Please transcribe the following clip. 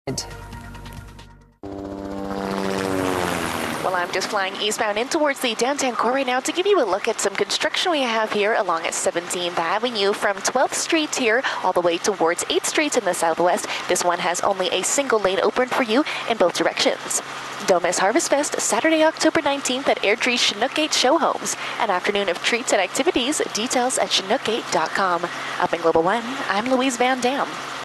Well, I'm just flying eastbound in towards the downtown core right now to give you a look at some construction we have here along 17th Avenue from 12th Street here all the way towards 8th Street in the southwest. This one has only a single lane open for you in both directions. Don't miss Harvest Fest, Saturday, October 19th at Airdrie Chinook Gate Show Homes. An afternoon of treats and activities. Details at chinookgate.com. Up in Global One, I'm Louise van Dam.